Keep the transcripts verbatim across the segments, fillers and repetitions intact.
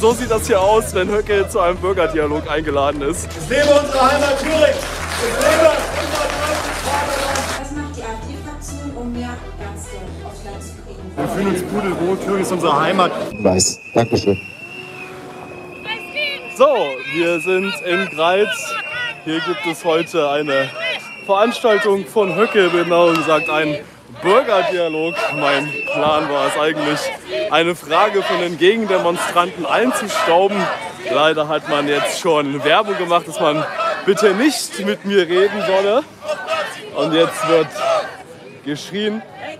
So sieht das hier aus, wenn Höcke zu einem Bürgerdialog eingeladen ist. Es lebe unsere Heimat Thüringen! Es lebe unser deutsches Vaterland! Was macht die AfD-Fraktion, um mehr Ärzte aufs Land zu kriegen? Wir fühlen uns pudelwohl, Thüringen ist unsere Heimat. Weiß. Dankeschön. So, wir sind in Greiz. Hier gibt es heute eine Veranstaltung von Höcke, genau gesagt ein Bürgerdialog. Mein Plan war es eigentlich, eine Frage von den Gegendemonstranten einzustauben. Leider hat man jetzt schon Werbung gemacht, dass man bitte nicht mit mir reden solle. Und jetzt wird geschrien.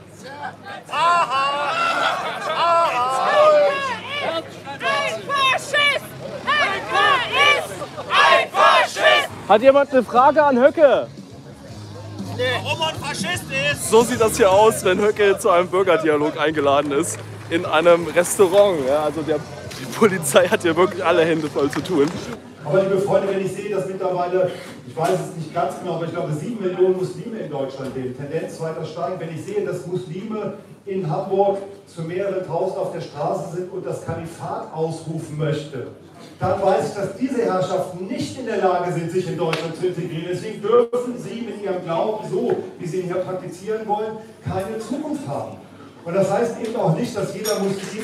Hat jemand eine Frage an Höcke? Warum man Faschist ist? So sieht das hier aus, wenn Höcke zu einem Bürgerdialog eingeladen ist. In einem Restaurant. Ja, also der, die Polizei hat hier wirklich alle Hände voll zu tun. Aber liebe Freunde, wenn ich sehe, dass mittlerweile, ich weiß es nicht ganz genau, aber ich glaube sieben Millionen Muslime in Deutschland leben, Tendenz weiter steigend, wenn ich sehe, dass Muslime in Hamburg zu mehreren tausend auf der Straße sind und das Kalifat ausrufen möchte, dann weiß ich, dass diese Herrschaften nicht in der Lage sind, sich in Deutschland zu integrieren. Deswegen dürfen sie mit ihrem Glauben, so wie sie ihn hier praktizieren wollen, keine Zukunft haben. Und das heißt eben auch nicht, dass jeder Muslim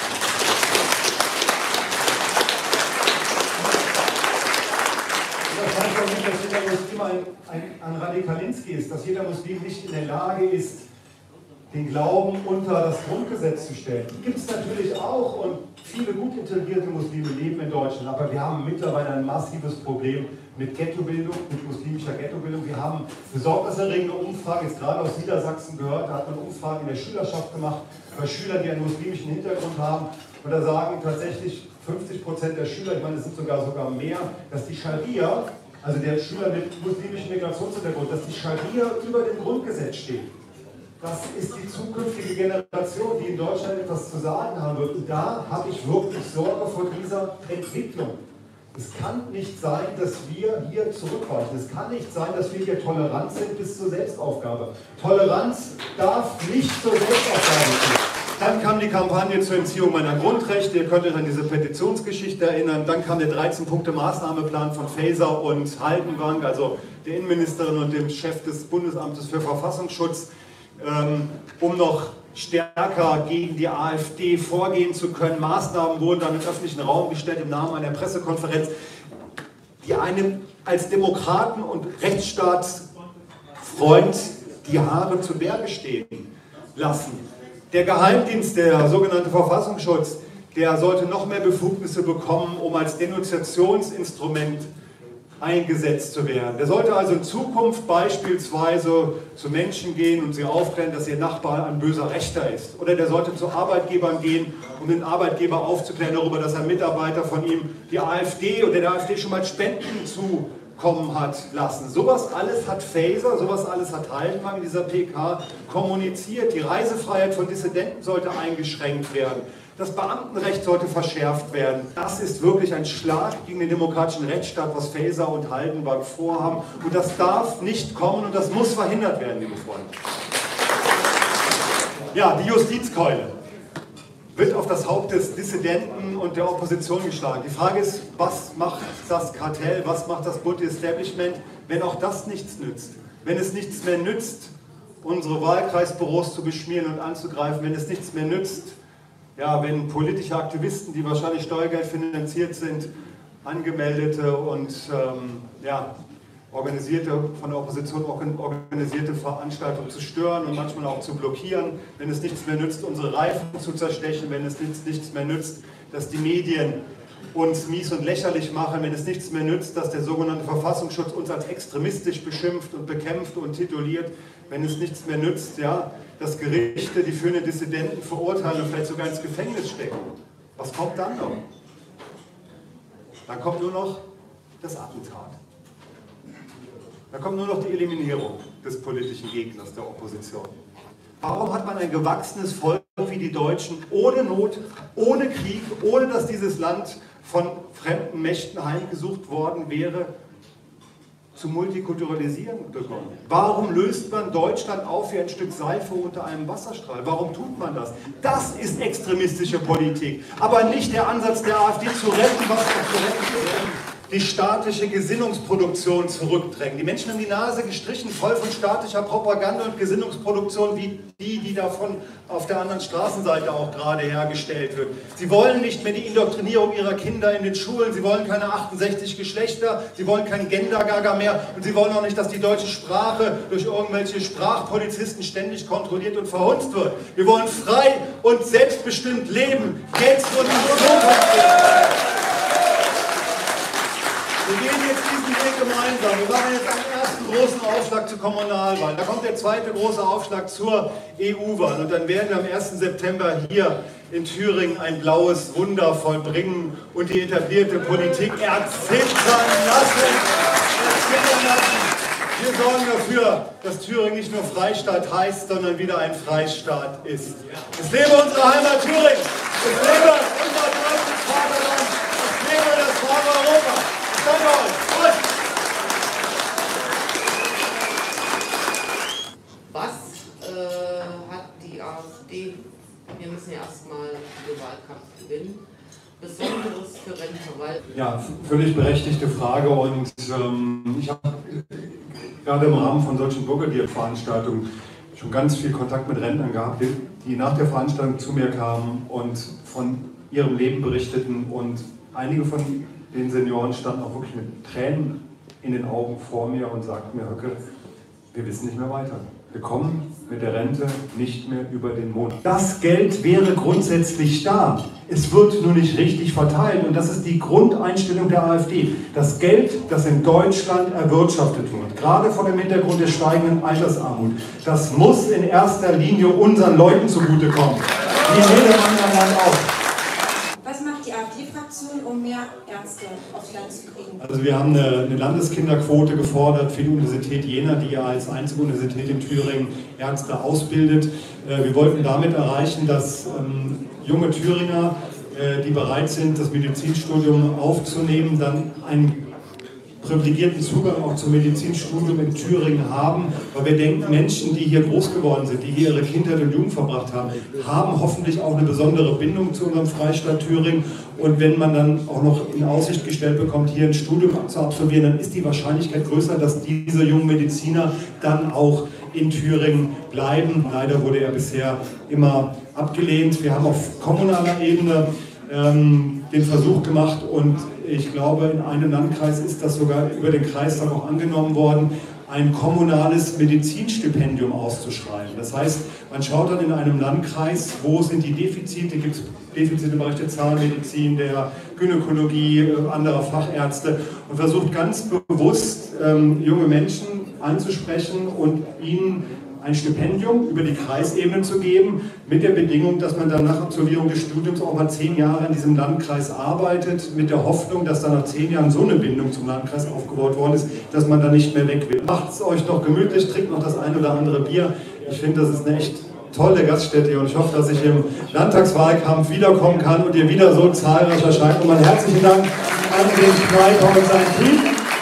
Das heißt auch nicht, dass jeder Muslim ein, ein, ein Radikalinski ist, dass jeder Muslim nicht in der Lage ist, den Glauben unter das Grundgesetz zu stellen. Die gibt es natürlich auch und viele gut integrierte Muslime leben in Deutschland, aber wir haben mittlerweile ein massives Problem mit Ghettobildung, mit muslimischer Ghettobildung. Wir haben besorgniserregende Umfragen, jetzt gerade aus Niedersachsen gehört, da hat man Umfragen in der Schülerschaft gemacht, bei Schülern, die einen muslimischen Hintergrund haben, und da sagen tatsächlich fünfzig Prozent der Schüler, ich meine, es sind sogar sogar mehr, dass die Scharia, also der Schüler mit muslimischem Migrationshintergrund, dass die Scharia über dem Grundgesetz steht. Das ist die zukünftige Generation, die in Deutschland etwas zu sagen haben wird. Und da habe ich wirklich Sorge vor dieser Entwicklung. Es kann nicht sein, dass wir hier zurückweichen. Es kann nicht sein, dass wir hier tolerant sind bis zur Selbstaufgabe. Toleranz darf nicht zur Selbstaufgabe sein. Dann kam die Kampagne zur Entziehung meiner Grundrechte. Ihr könnt euch an diese Petitionsgeschichte erinnern. Dann kam der dreizehn Punkte Maßnahmeplan von Faeser und Haldenwang, also der Innenministerin und dem Chef des Bundesamtes für Verfassungsschutz, um noch stärker gegen die AfD vorgehen zu können. Maßnahmen wurden dann im öffentlichen Raum gestellt im Namen einer Pressekonferenz, die einem als Demokraten und Rechtsstaatsfreund die Haare zu Berge stehen lassen. Der Geheimdienst, der sogenannte Verfassungsschutz, der sollte noch mehr Befugnisse bekommen, um als Denunziationsinstrument eingesetzt zu werden. Der sollte also in Zukunft beispielsweise zu Menschen gehen und sie aufklären, dass ihr Nachbar ein böser Rechter ist. Oder der sollte zu Arbeitgebern gehen, um den Arbeitgeber aufzuklären darüber, dass ein Mitarbeiter von ihm die AfD oder der AfD schon mal Spenden zukommen hat lassen. Sowas alles hat Faeser, sowas alles hat Haldenwang in dieser P K kommuniziert. Die Reisefreiheit von Dissidenten sollte eingeschränkt werden. Das Beamtenrecht sollte verschärft werden. Das ist wirklich ein Schlag gegen den demokratischen Rechtsstaat, was Faeser und Haldenwang vorhaben. Und das darf nicht kommen und das muss verhindert werden, liebe Freunde. Ja, die Justizkeule wird auf das Haupt des Dissidenten und der Opposition geschlagen. Die Frage ist, was macht das Kartell, was macht das bunte Establishment, wenn auch das nichts nützt? Wenn es nichts mehr nützt, unsere Wahlkreisbüros zu beschmieren und anzugreifen, wenn es nichts mehr nützt, ja, wenn politische Aktivisten, die wahrscheinlich Steuergeld finanziert sind, angemeldete und ähm, ja, organisierte, von der Opposition organisierte Veranstaltungen zu stören und manchmal auch zu blockieren, wenn es nichts mehr nützt, unsere Reifen zu zerstechen, wenn es nichts, nichts mehr nützt, dass die Medien uns mies und lächerlich machen, wenn es nichts mehr nützt, dass der sogenannte Verfassungsschutz uns als extremistisch beschimpft und bekämpft und tituliert, wenn es nichts mehr nützt, ja, dass Gerichte die führenden Dissidenten verurteilen und vielleicht sogar ins Gefängnis stecken. Was kommt dann noch? Dann kommt nur noch das Attentat. Dann kommt nur noch die Eliminierung des politischen Gegners der Opposition. Warum hat man ein gewachsenes Volk wie die Deutschen ohne Not, ohne Krieg, ohne dass dieses Land von fremden Mächten heimgesucht worden wäre, zu multikulturalisieren begonnen? Warum löst man Deutschland auf wie ein Stück Seife unter einem Wasserstrahl? Warum tut man das? Das ist extremistische Politik, aber nicht der Ansatz der AfD zu retten, was auch zu retten ist. Die staatliche Gesinnungsproduktion zurückdrängen. Die Menschen haben die Nase gestrichen, voll von staatlicher Propaganda und Gesinnungsproduktion wie die, die davon auf der anderen Straßenseite auch gerade hergestellt wird. Sie wollen nicht mehr die Indoktrinierung ihrer Kinder in den Schulen, sie wollen keine achtundsechzig Geschlechter, sie wollen kein Gender-Gaga mehr und sie wollen auch nicht, dass die deutsche Sprache durch irgendwelche Sprachpolizisten ständig kontrolliert und verhunzt wird. Wir wollen frei und selbstbestimmt leben. Jetzt und so. Wir gehen jetzt diesen Weg gemeinsam. Wir machen jetzt einen ersten großen Aufschlag zur Kommunalwahl. Da kommt der zweite große Aufschlag zur E U-Wahl. Und dann werden wir am ersten September hier in Thüringen ein blaues Wunder vollbringen und die etablierte Politik erzittern lassen. Erzittern lassen. Wir sorgen dafür, dass Thüringen nicht nur Freistaat heißt, sondern wieder ein Freistaat ist. Es lebe unsere Heimat Thüringen! Es lebe unser deutsches Vaterland! Es lebe das wahre Europa! Was äh, hat die AfD, wir müssen ja erstmal den Wahlkampf gewinnen, Besonderes für Rentner? Weil ja, völlig berechtigte Frage und ähm, ich habe gerade im Rahmen von solchen Bürgerdienst-Veranstaltungen schon ganz viel Kontakt mit Rentnern gehabt, die, die nach der Veranstaltung zu mir kamen und von ihrem Leben berichteten und einige von den Senioren standen auch wirklich mit Tränen in den Augen vor mir und sagten mir, Höcke, wir wissen nicht mehr weiter. Wir kommen mit der Rente nicht mehr über den Monat. Das Geld wäre grundsätzlich da. Es wird nur nicht richtig verteilt und das ist die Grundeinstellung der AfD. Das Geld, das in Deutschland erwirtschaftet wird, gerade vor dem Hintergrund der steigenden Altersarmut, das muss in erster Linie unseren Leuten zugutekommen. Wie in jedem anderen Land auch. Was macht die AfD-Fraktion, um mehr Ärzte aufs Land zu kriegen? Also wir haben eine, eine Landeskinderquote gefordert für die Universität Jena, die ja als einzige Universität in Thüringen Ärzte ausbildet. Wir wollten damit erreichen, dass ähm, junge Thüringer, äh, die bereit sind, das Medizinstudium aufzunehmen, dann einen privilegierten Zugang auch zum Medizinstudium in Thüringen haben, weil wir denken, Menschen, die hier groß geworden sind, die hier ihre Kindheit und Jugend verbracht haben, haben hoffentlich auch eine besondere Bindung zu unserem Freistaat Thüringen und wenn man dann auch noch in Aussicht gestellt bekommt, hier ein Studium zu absolvieren, dann ist die Wahrscheinlichkeit größer, dass diese jungen Mediziner dann auch in Thüringen bleiben. Leider wurde er bisher immer abgelehnt. Wir haben auf kommunaler Ebene ähm, den Versuch gemacht und ich glaube, in einem Landkreis ist das sogar über den Kreistag auch angenommen worden, ein kommunales Medizinstipendium auszuschreiben. Das heißt, man schaut dann in einem Landkreis, wo sind die Defizite, gibt es Defizite im Bereich der Zahnmedizin, der Gynäkologie, anderer Fachärzte und versucht ganz bewusst ähm, junge Menschen anzusprechen und ihnen ein Stipendium über die Kreisebene zu geben, mit der Bedingung, dass man dann nach Absolvierung des Studiums auch mal zehn Jahre in diesem Landkreis arbeitet, mit der Hoffnung, dass dann nach zehn Jahren so eine Bindung zum Landkreis aufgebaut worden ist, dass man da nicht mehr weg will. Macht es euch doch gemütlich, trinkt noch das ein oder andere Bier. Ich finde, das ist eine echt tolle Gaststätte und ich hoffe, dass ich im Landtagswahlkampf wiederkommen kann und ihr wieder so zahlreich erscheint. Und meinen herzlichen Dank an den Schneider und sein Team.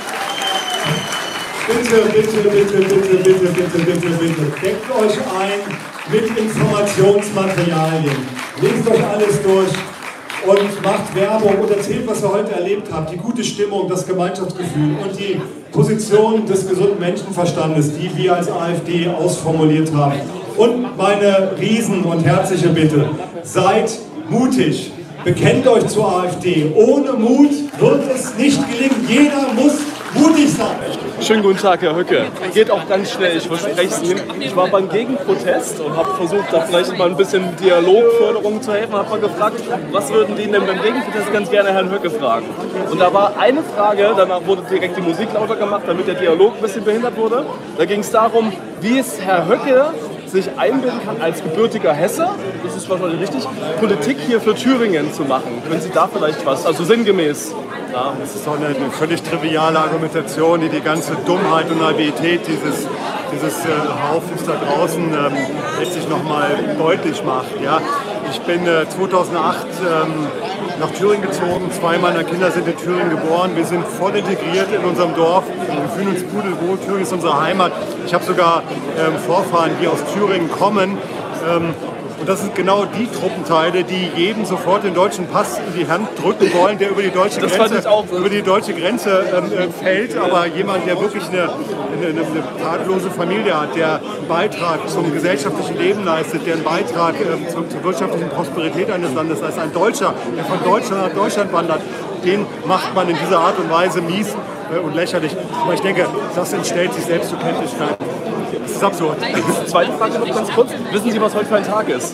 Bitte, bitte, bitte, bitte, bitte, bitte, bitte, bitte, deckt euch ein mit Informationsmaterialien. Lest euch alles durch und macht Werbung und erzählt, was ihr heute erlebt habt. Die gute Stimmung, das Gemeinschaftsgefühl und die Position des gesunden Menschenverstandes, die wir als AfD ausformuliert haben. Und meine riesen und herzliche Bitte, seid mutig. Bekennt euch zur AfD. Ohne Mut wird es nicht gelingen. Jeder muss mutig sein. Schönen guten Tag, Herr Höcke. Geht auch ganz schnell, ich verspreche es Ihnen. Ich war beim Gegenprotest und habe versucht, da vielleicht mal ein bisschen Dialogförderung zu helfen. Habe mal gefragt, was würden die denn beim Gegenprotest ganz gerne Herrn Höcke fragen? Und da war eine Frage, danach wurde direkt die Musik lauter gemacht, damit der Dialog ein bisschen behindert wurde. Da ging es darum, wie es Herr Höcke sich einbilden kann, als gebürtiger Hesse, das ist wahrscheinlich richtig, Politik hier für Thüringen zu machen. Können Sie da vielleicht was, also sinngemäß? Ja, das ist doch eine, eine völlig triviale Argumentation, die die ganze Dummheit und Naivität dieses, dieses äh, Haufens da draußen ähm, letztlich nochmal deutlich macht. Ja. Ich bin äh, zweitausendacht ähm, nach Thüringen gezogen. Zwei meiner Kinder sind in Thüringen geboren. Wir sind voll integriert in unserem Dorf. Wir fühlen uns pudelwohl. Thüringen ist unsere Heimat. Ich habe sogar ähm, Vorfahren, die aus Thüringen kommen. Ähm, Und das sind genau die Truppenteile, die jedem sofort den deutschen Pass in die Hand drücken wollen, der über die deutsche Das Grenze, fand ich auch so. über die deutsche Grenze ähm, fällt. Aber jemand, der wirklich eine, eine, eine tatlose Familie hat, der einen Beitrag zum gesellschaftlichen Leben leistet, der einen Beitrag ähm, zur, zur wirtschaftlichen Prosperität eines Landes leistet, ein Deutscher, der von Deutschland nach Deutschland wandert, den macht man in dieser Art und Weise mies äh, und lächerlich. Aber ich denke, das entstellt sich selbst zur Kenntlichkeit. Das ist absurd. Zweite Frage noch ganz kurz. Wissen Sie, was heute für ein Tag ist?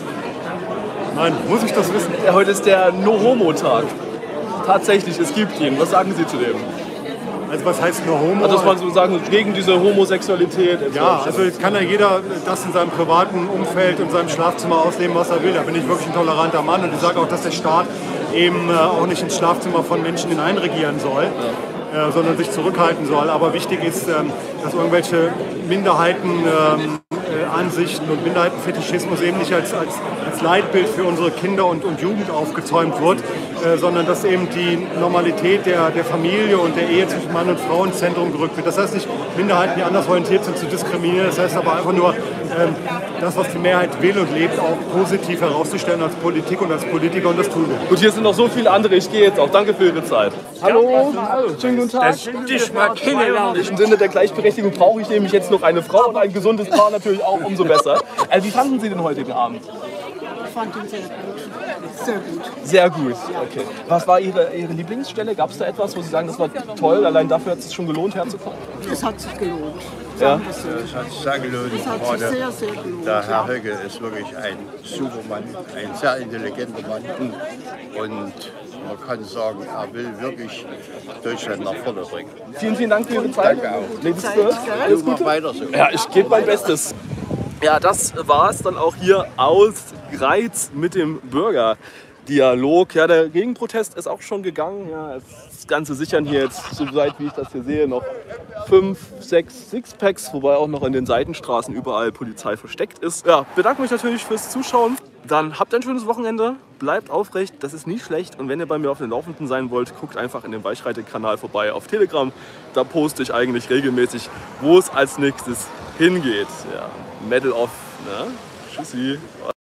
Nein, muss ich das wissen? Ja, heute ist der No-Homo-Tag. Tatsächlich, es gibt ihn. Was sagen Sie zu dem? Also was heißt nur Homo? Also, dass man so sagen, gegen diese Homosexualität. Ja, also jetzt kann ja jeder das in seinem privaten Umfeld, in seinem Schlafzimmer ausleben, was er will. Da bin ich wirklich ein toleranter Mann und ich sage auch, dass der Staat eben äh, auch nicht ins Schlafzimmer von Menschen hineinregieren soll. Ja. Äh, sondern sich zurückhalten soll. Aber wichtig ist, ähm, dass irgendwelche Minderheitenansichten ähm, äh, und Minderheitenfetischismus eben nicht als, als, als Leitbild für unsere Kinder und, und Jugend aufgezäumt wird, äh, sondern dass eben die Normalität der, der Familie und der Ehe zwischen Mann und Frau ins Zentrum gerückt wird. Das heißt nicht, Minderheiten, die anders orientiert sind, zu diskriminieren. Das heißt aber einfach nur, ähm, das, was die Mehrheit will und lebt, auch positiv herauszustellen als Politik und als Politiker, und das tun wir. Und hier sind noch so viele andere. Ich gehe jetzt auch. Danke für Ihre Zeit. Hallo. Schönen guten Tag. Dich mal kennenlernen. Im Sinne der Gleichberechtigung brauche ich nämlich jetzt noch eine Frau und ein gesundes Paar natürlich auch umso besser. Also, wie fanden Sie den heutigen Abend? Ich fand ihn sehr gut. Sehr gut. Sehr gut, okay. Was war Ihre, Ihre Lieblingsstelle? Gab es da etwas, wo Sie sagen, das war toll, allein dafür hat es sich schon gelohnt herzukommen? Es hat sich gelohnt. Ja. Es hat sich sehr gelohnt. Es hat sich sehr, sehr gelohnt. Der Herr Höcke ist wirklich ein Supermann, ein sehr intelligenter Mann. Und man kann sagen, er will wirklich Deutschland nach vorne bringen. Vielen, vielen Dank für Ihre Zeit. Danke auch. Ladies first. Alles Mach Gute. weiter so. Ja, ich gebe mein Bestes. Ja, das war es dann auch hier aus Greiz mit dem Bürgerdialog. Ja, der Gegenprotest ist auch schon gegangen. Ja, das Ganze sichern hier jetzt, so weit wie ich das hier sehe, noch fünf, sechs Sixpacks, wobei auch noch in den Seitenstraßen überall Polizei versteckt ist. Ja, bedanke mich natürlich fürs Zuschauen. Dann habt ein schönes Wochenende, bleibt aufrecht, das ist nie schlecht. Und wenn ihr bei mir auf den Laufenden sein wollt, guckt einfach in den Weichreite-Kanal vorbei auf Telegram. Da poste ich eigentlich regelmäßig, wo es als nächstes hingeht. Ja, Medal of, ne? Tschüssi.